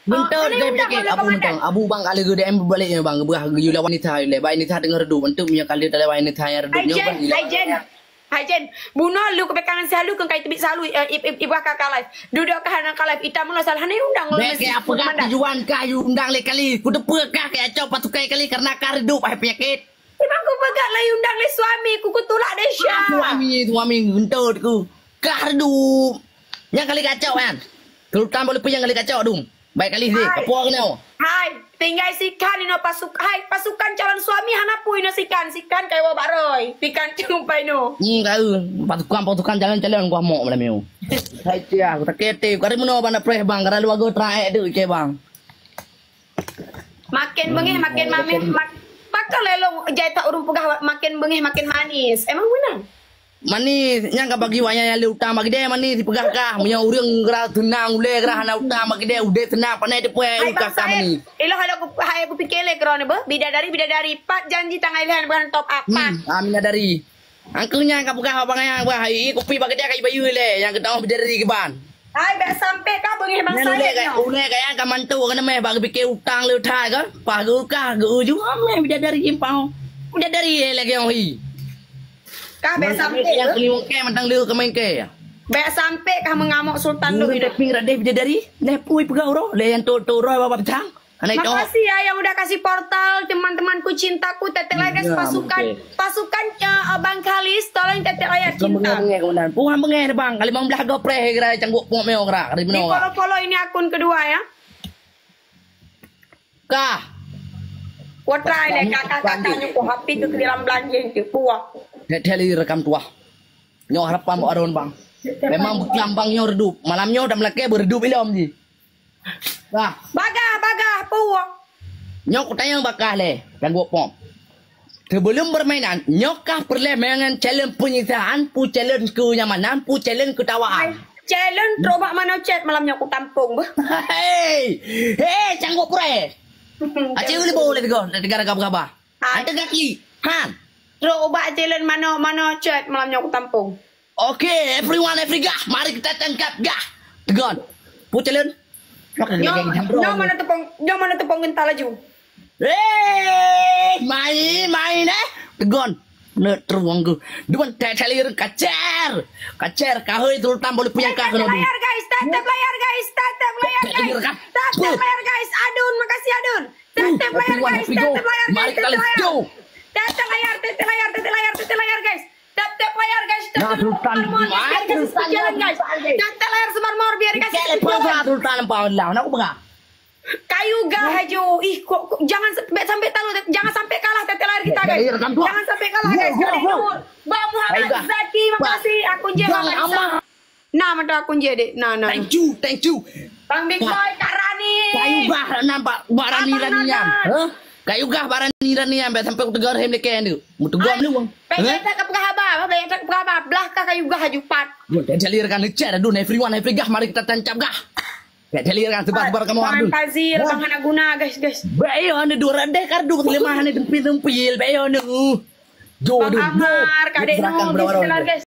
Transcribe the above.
Bentuk dia pakai abu mentang. Abu bang kali gede em baliknya bang. Berah gede lawan wanita le. Baik wanita dengar redup. Bentuk punya kali dalam wanita yang redupnya bang. Hajen, bunuh lu kepekangan selalu kau kait tebik selalu ibu kakak live. Duduk ke hanan live. Ita mula salah ni undang lu. Kayak apa kah tujuan kayu undang le kali. Ku depe kah kayak cop patukai kali karena kar redup ai penyakit. Ibang ku pegat lah undang le suami ku tulak deh Syah. Suami gentut ku. Kar redup. Yang kali kacau kan. Terutama boleh punya kali kacau dum. Baik kali ni, kapur kena. Hai, tinggal sikan ino pasukan calon suami hanapu ino sikan kaya wa baroy. Sikan cumpai no. Kau pasukan jalan-jalan gua mau malam ni. Hai tia, aku tak kete. Kau mana bana preh bang, kada lu aku teraek tu ke bang. Makin bengih makin pakal lelong jai tak urung pegah makin bengih makin manis. Emang benar? Manis, yang kau bagi wayang yang utama gede manis dipegah kah, punya urang gerah tenang ule gerah anak utama gede udah tenang panai depan ukah kah manis. Ilo aku fikir le kerana bidadari pat janji tanggal lihan bukan top up. Amin dari. Angkunya kau pegah abang yang bah, kopi bagi dia kai bayu le, yang kita bidadari ke ban. Hai, ber sampai kah bengih bang saya. Ule kayak kau mantu kena meh bagi fikir utang le utai kan, pagu kah gu juga meh bidadari jimpau. Bidadari lagi yang hi. Kah be sampai yang keliwang ke mentang lu kemain ke ya. Be sampai kah mengamuk sultan lu itu pinggir deh dari le pui pegau ro le yang tu ro apa petang. Makasih ya yang udah kasih portal teman-temanku cintaku Tetek Layar guys pasukan Bang Kalis tolong Tetek Layar cinta. Puhan bengeh bang kali bang belah gopreh kira cangguk pok meo kira kali meno. Di follow ini akun kedua ya. Kah. Gua try deh kakak-kakaknya ku happy tu ke dalam belanja itu puah. Deli rekam tua. Nyo harapan mau aron bang. Memang gampangnya redup. Malamnya udah melake berredup ilom ji. Bah. Bagah puah. Nyok tanya bakah le. Dan gua pom. Sebelum bermainan, nyokah perlemengan challenge penyiksaan, pu challenge ke nyamanan, pu challenge ketawaan. Challenge terobak mana chat malamnya aku tampung bah. Hei, cangguk pure. Aceh boleh tegon, negara gabah. Ada kaki. Han. Terobak challenge mana chat malamnya aku tampung. Okay, everyone, every gah, mari kita tangkap gah. Tegon. Pu challenge. Jangan mana tepung gentar laju. Main Tegon. Netruang ku. Duan tetelir kacer kahoi terutama boleh punya kah kena. Layar guys, tetep layar guys. Tetep layar guys. Adun, makasih Adun. Tetep layar guys. Mari kita let's go. Tetep layar guys. Tetep layar guys. Sultan guys. Tetep layar sebar mor biar kasih. Sultan pau lah. Nak apa? Kayu gah haju. Ih kok jangan sampai tahu, jangan sampai kalah Tetek Layar kita guys. Jangan sampai kalah guys. Mbak Muhammad Zaki, makasih akun je Bang. Nah, mata akun je dek. Nah. Thank you. Bang Big Boy Kak Rani. Kayu gah nampak barani-ranian. Kayu gah barani-ranian sampai tegar hem leken tu. Mu tegar lu bang. Pengen tak kehabah, belah kah kayu gah haju pat. Gua jalirkan lecet adun everyone every gah mari kita tancap gah. Kayak jalirkan sebar kamu adun. Fazil Bang Guna guys. Bayo ane dua rade kardu kelemahan tempil bayo anu. Jo Bang Amar, Kak Dek guys.